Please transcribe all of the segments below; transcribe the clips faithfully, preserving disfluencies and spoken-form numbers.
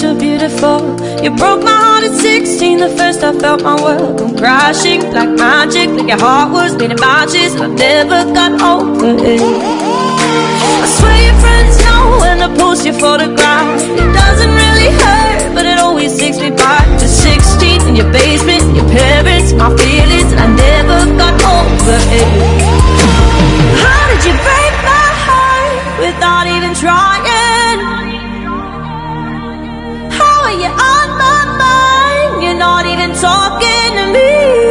too beautiful. You broke my heart at sixteen, the first I felt my world come crashing. Like magic, like your heart was made of matches. I never got over it. I swear your friends know when I post your photograph. It doesn't really hurt, but it always takes me back to sixteen. In your basement, your parents, my feelings, and I never got over it. How did you break my heart without even trying? How are you on my mind? You're not even talking to me.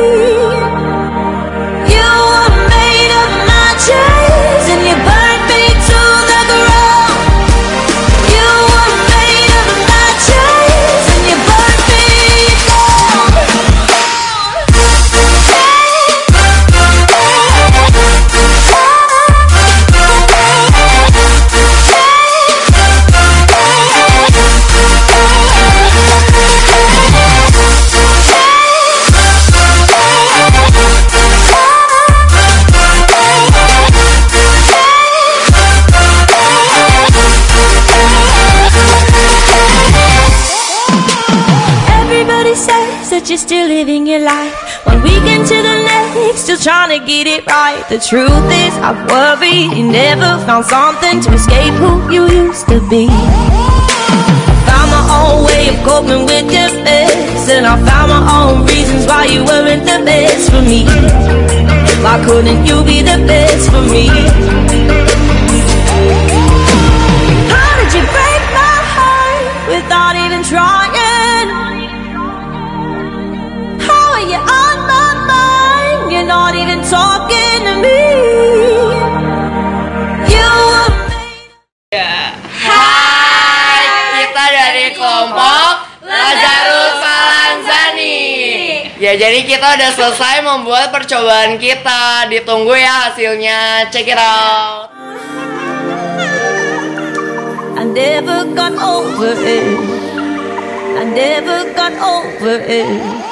You were made of matches and you burned me to the ground. You were made of matches and you burned me that you're still living your life. One weekend to the next, still trying to get it right. The truth is, I worry you never found something to escape who you used to be. I found my own way of coping with your mess, and I found my own reasons why you weren't the best for me. Why couldn't you be the best for me? How did you break my heart without even trying? You're on my mind, you're not even talking to me. You were made. Yeah. Hai, kita dari kelompok Lazarus Falanzani. Ya, jadi kita udah selesai membuat percobaan kita. Ditunggu ya hasilnya. Check it out. I never got over it. I never got over it.